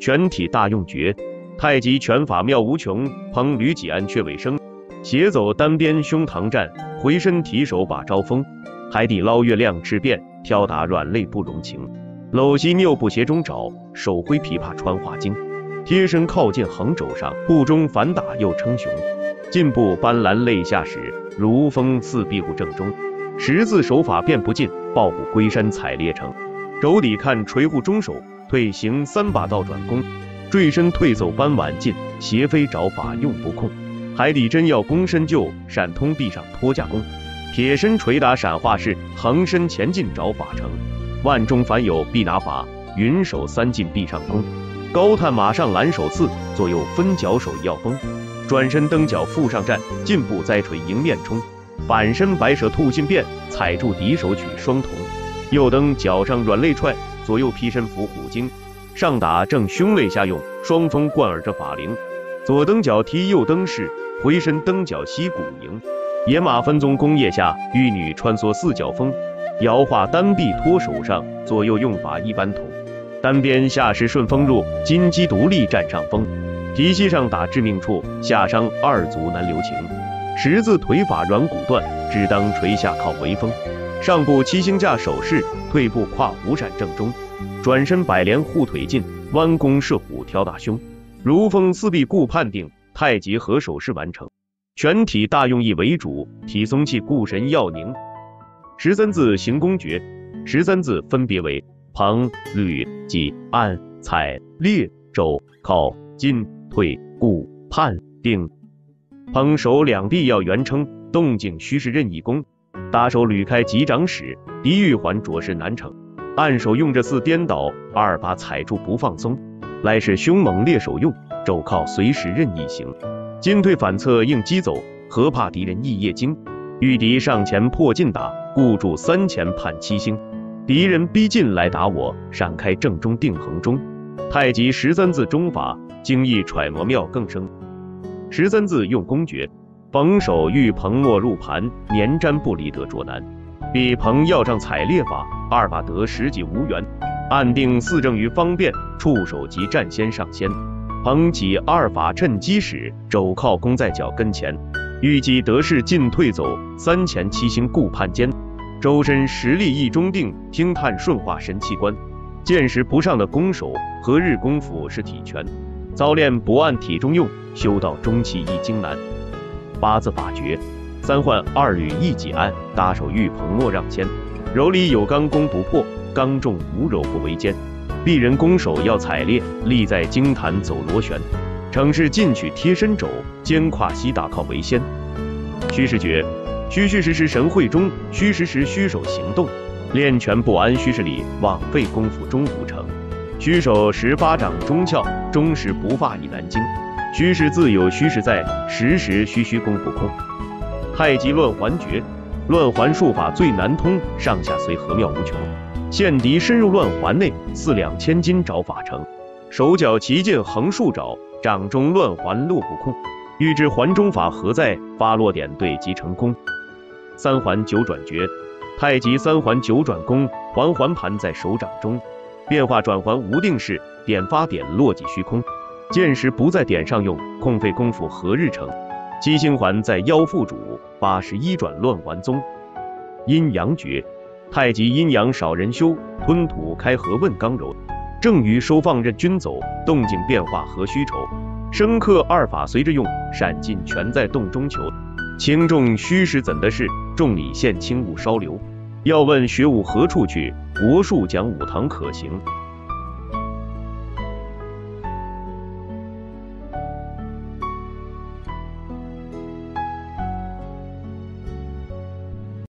全体大用诀。太极拳法妙无穷，捧捋脊按却尾生，斜走单边胸膛站，回身提手把招风。海底捞月亮翅变，挑打软肋不容情。搂膝拗步斜中找，手挥琵琶穿花经。贴身靠近横肘上，步中反打又称雄。进步斑斓肋下使，如风似壁虎正中。十字手法变不尽，抱虎归山采猎成。肘底看垂护中手，退行三把倒转弓。坠身退走扳挽进，斜飞找法用不空。海底针要躬身就，闪通壁上托架弓。撇身捶打闪化式，横身前进找法成。万中凡有必拿法，云手三进壁上弓。高探马上拦手刺，左右分脚手要崩。转身蹬脚腹上站，进步栽锤迎面冲。反身白蛇兔进变，踩住敌手取双瞳。右蹬脚上软肋踹，左右劈身伏虎经。上打正胸肋下用，双峰贯耳着法灵。左蹬脚踢右蹬式，回身蹬脚膝骨迎。野马分鬃弓腋下，玉女穿梭四脚风。摇化单臂托手上，左右用法一般同。单边下时顺风入，金鸡独立占上风。提膝上打致命处，下伤二足难留情。十字腿法软骨断，只当垂下靠围风。上步七星架手势，退步跨虎闪正中。转身百连护腿进，弯弓射虎挑大胸。如风四臂固判定，太极合手势完成。全体大用意为主，体松气固神要宁。13字行功诀，13字分别为捧、捋、挤、按、踩、列、肘、靠、进、退、固、判、定。捧手两臂要圆撑，动静须是任意功。打手捋开几掌使，敌玉环着实难成。按手用着四颠倒，二把踩住不放松。来是凶猛烈手用，肘靠随时任意行。进退反侧应击走，何怕敌人一夜惊。遇敌上前破进打，固住三前判七星。敌人逼近来打我，闪开正中定横中。太极13字中法，精义揣摩妙更生。13字用功诀，捧手欲捧没入盘，粘粘不离得着难。比捧要上采猎法，二把得十几无缘。按定四正于方便，触手即站先上先。捧起二法趁机使，肘靠弓在脚跟前。预计得势进退走，三前七星固判间。周身实力一中定，听探顺化神器官。见识不上的攻手，何日功夫是体拳？操练不按体中用，修到中气易经难。八字法诀，三换二捋一挤按，打手欲捧莫让先。柔里有刚攻不破，刚重无柔不为艰。鄙人攻手要采猎，立在经坛走螺旋。逞势进取贴身肘，肩胯膝打靠为先。虚实诀，虚虚实实神会中，虚实实虚手行动。练拳不安虚实里，枉费功夫终无成。虚手18掌中窍，终时不发已难经。虚实自有虚实在，时时虚虚功不空。太极乱环诀，乱环术法最难通，上下随和妙无穷。陷敌深入乱环内，4两千斤找法成。手脚齐进横竖找，掌中乱环落不空。欲知环中法何在，发落点对即成功。三环九转诀，太极三环九转功，环环盘在手掌中。变化转环无定式，点发点落即虚空。见时不在点上用，空费功夫何日成？七星环在腰腹主，81转乱环宗。阴阳诀，太极阴阳少人修，吞吐开合问刚柔。正于收放任均走，动静变化何须愁？生克二法随着用，闪进全在动中求。轻重虚实怎的是，重理现轻勿稍留。要问学武何处去，国术讲武堂可行。